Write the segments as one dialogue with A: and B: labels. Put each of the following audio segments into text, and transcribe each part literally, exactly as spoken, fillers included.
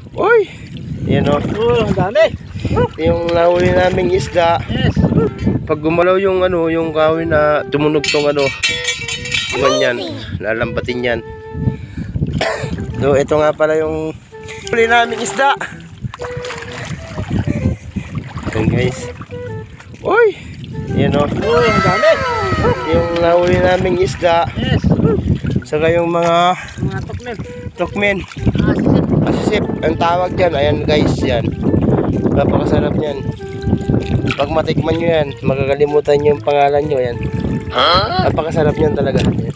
A: Uy! Yan o.
B: Oh, ang dami.
A: Yung nahuli naming isda.
B: Yes.
A: Pag gumalaw yung ano, yung kahoy na tumunog tong ano, ganyan, lalambatin yan. So, ito nga pala yung huli naming isda. Yan guys. Uy! Yan o.
B: Oh, ang dami.
A: Yung nahuli naming isda.
B: Yes.
A: Saka yung mga
B: Mga tukmel.
A: tukmen.
B: Ah, sisip.
A: Asisip, ang tawag dyan. Ayan guys, yan. Napakasarap yan. Pag matikman nyo yan, magagalimutan nyo yung pangalan nyo. Yan. Napakasarap yan talaga. Yan.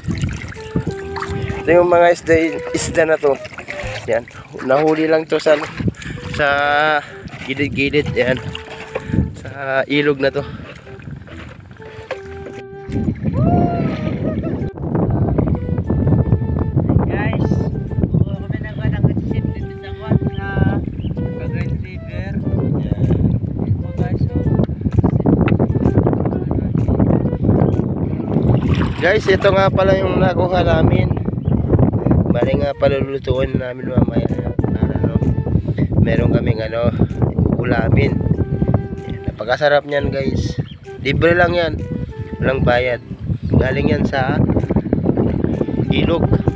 A: Ito yung mga isda, isda na to. Yan. Nahuli lang to sa sa gilid-gilid. Yan. Sa ilog na to.
B: Guys, kuha kami ng kanang sisip dito sa kwan na Cagayan River. Ito guys, oh.
A: Guys, ito nga pala yung nakuha namin. Bali nga pala lulutuin namin mamaya. Para, ano, meron kaming ano, ulamin. Yan, napakasarap niyan guys. Libre lang yan. Walang bayad. Galing yan sa ilog.